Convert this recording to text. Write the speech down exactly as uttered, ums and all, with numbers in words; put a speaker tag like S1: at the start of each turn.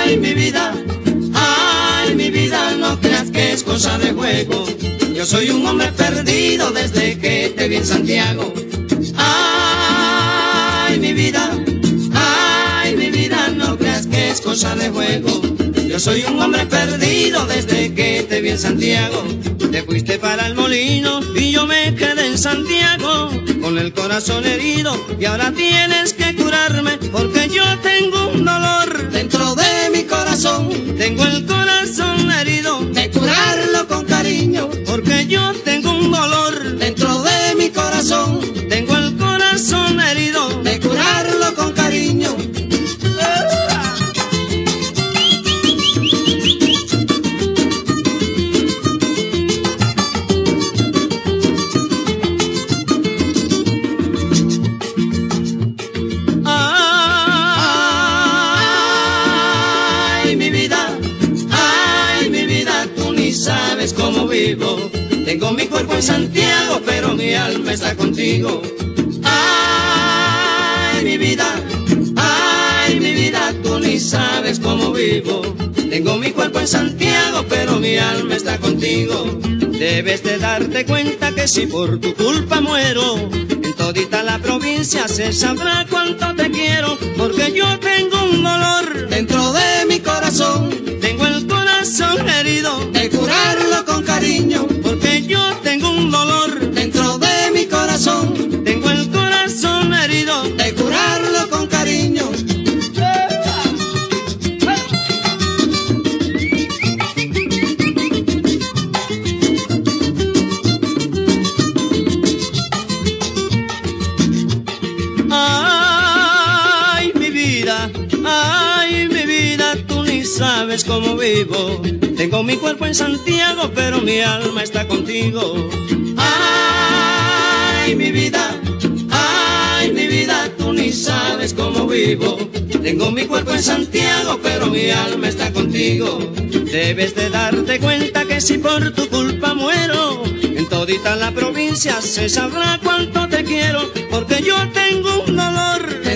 S1: Ay, mi vida, ay, mi vida, no creas que es cosa de juego. Yo soy un hombre perdido desde que te vi en Santiago. Ay, mi vida, ay, mi vida, no creas que es cosa de juego. Yo soy un hombre perdido desde que te vi en Santiago. Te fuiste para el molino y yo me quedé en Santiago con el corazón herido, y ahora tienes que curarme porque yo tengo un dolor
S2: Dentro de mi corazón,
S1: tengo el corazón herido,
S2: de curarlo con cariño.
S1: porque yo tengo un dolor
S2: Dentro de mi corazón,
S1: tengo el corazón herido,
S2: de curarlo con cariño.
S1: Ay, mi vida, ay, mi vida, tú ni sabes cómo vivo. Tengo mi cuerpo en Santiago, pero mi alma está contigo. Ay, mi vida, ay, mi vida, tú ni sabes cómo vivo. Tengo mi cuerpo en Santiago, pero mi alma está contigo. Debes de darte cuenta que si por tu culpa muero, en todita la provincia se sabrá cuánto te quiero, porque yo tengo un dolor
S2: Dentro de mi corazón,
S1: tengo el corazón herido,
S2: de curarlo con cariño.
S1: porque yo tengo un dolor
S2: Dentro de mi corazón,
S1: tengo el corazón herido,
S2: de curarlo con cariño.
S1: Ay, mi vida, ay, mi vida, tú ni sabes cómo vivo. Tengo mi cuerpo en Santiago, pero mi alma está contigo. Ay, mi vida, ay, mi vida, tú ni sabes cómo vivo. Tengo mi cuerpo en Santiago, pero mi alma está contigo. Debes de darte cuenta que si por tu culpa muero, en todita la provincia se sabrá cuánto te quiero, porque yo tengo un dolor